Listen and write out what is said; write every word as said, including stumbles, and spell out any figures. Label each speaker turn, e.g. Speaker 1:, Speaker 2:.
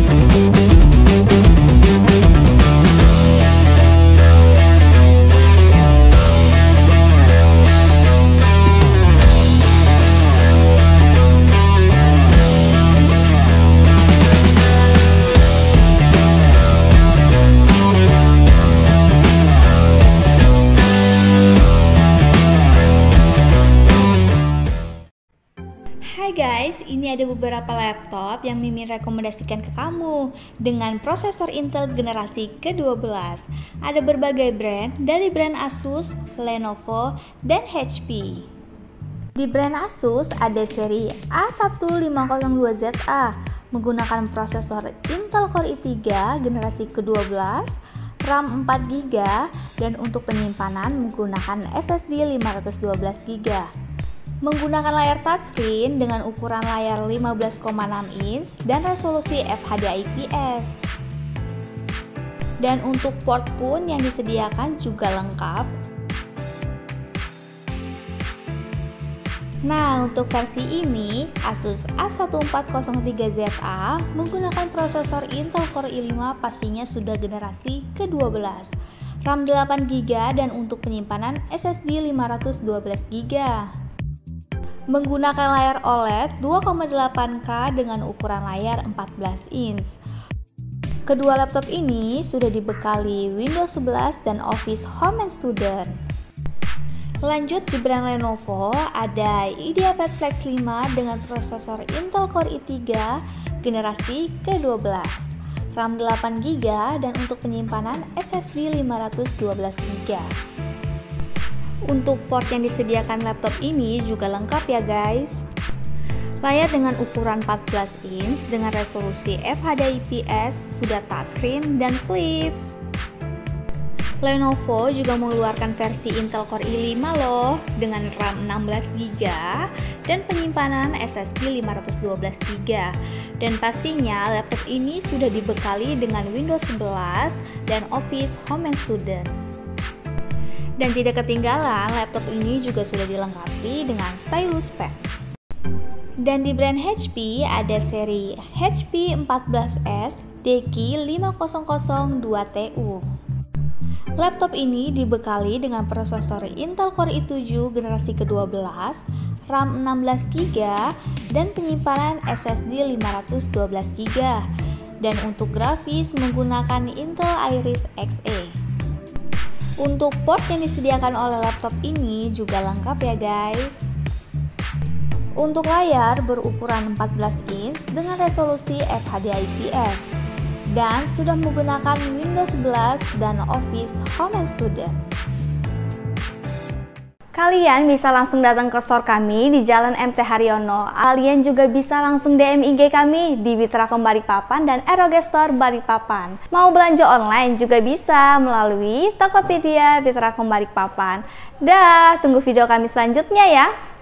Speaker 1: Hai guys, ini ada beberapa laptop yang Mimin rekomendasikan ke kamu dengan prosesor Intel generasi ke dua belas. Ada berbagai brand dari brand Asus, Lenovo, dan H P. Di brand Asus ada seri A satu lima nol dua Z A menggunakan prosesor Intel Core i tiga generasi ke dua belas, RAM empat giga, dan untuk penyimpanan menggunakan S S D lima ratus dua belas giga. Menggunakan layar touchscreen dengan ukuran layar lima belas koma enam inch dan resolusi F H D I P S. Dan untuk port pun yang disediakan juga lengkap. Nah, untuk versi ini Asus A satu empat nol tiga Z A menggunakan prosesor Intel Core i lima pastinya sudah generasi ke dua belas, RAM delapan giga, dan untuk penyimpanan S S D lima ratus dua belas giga. Menggunakan layar O L E D dua koma delapan K dengan ukuran layar empat belas inch. Kedua laptop ini sudah dibekali Windows sebelas dan Office Home and Student. Lanjut di brand Lenovo ada IdeaPad Flex lima dengan prosesor Intel Core i tiga generasi ke dua belas, RAM delapan giga, dan untuk penyimpanan S S D lima ratus dua belas giga. Untuk port yang disediakan laptop ini juga lengkap ya guys. Layar dengan ukuran empat belas inch dengan resolusi F H D I P S, sudah touchscreen dan flip. Lenovo juga mengeluarkan versi Intel Core i lima loh dengan RAM enam belas giga dan penyimpanan S S D lima ratus dua belas giga. Dan pastinya laptop ini sudah dibekali dengan Windows sebelas dan Office Home and Student. Dan tidak ketinggalan, laptop ini juga sudah dilengkapi dengan stylus pen. Dan di brand H P ada seri H P empat belas S D Q lima nol nol dua T U. Laptop ini dibekali dengan prosesor Intel Core i tujuh generasi ke dua belas, RAM enam belas giga, dan penyimpanan S S D lima ratus dua belas giga. Dan untuk grafis menggunakan Intel Iris X E. Untuk port yang disediakan oleh laptop ini juga lengkap ya guys. Untuk layar berukuran empat belas inch dengan resolusi F H D I P S dan sudah menggunakan Windows sebelas dan Office Home and Student. Kalian bisa langsung datang ke store kami di Jalan M T Haryono. Kalian juga bisa langsung D M I G kami di Witrakom Balikpapan dan Eroge Store Balikpapan. Mau belanja online juga bisa melalui Tokopedia Witrakom Balikpapan. Dah, tunggu video kami selanjutnya ya.